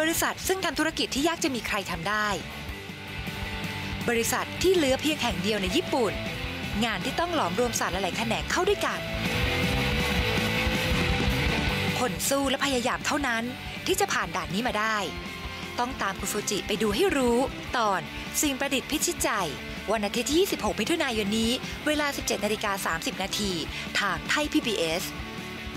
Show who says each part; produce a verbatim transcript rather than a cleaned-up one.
Speaker 1: บริษัทซึ่งทำธุรกิจที่ยากจะมีใครทำได้บริษัทที่เหลือเพียงแห่งเดียวในญี่ปุ่นงานที่ต้องหลอมรวมศาสตร์หลายๆแขนงเข้าด้วยกันคนสู้และพยายามเท่านั้นที่จะผ่านด่านนี้มาได้ต้องตามคุณฟูจิไปดูให้รู้ตอนสิ่งประดิษฐ์พิชิตใจวันอาทิตย์ที่ยี่สิบหกมิถุนายนนี้เวลา สิบเจ็ดนาฬิกาสามสิบนาทีทางไทย พี บี เอส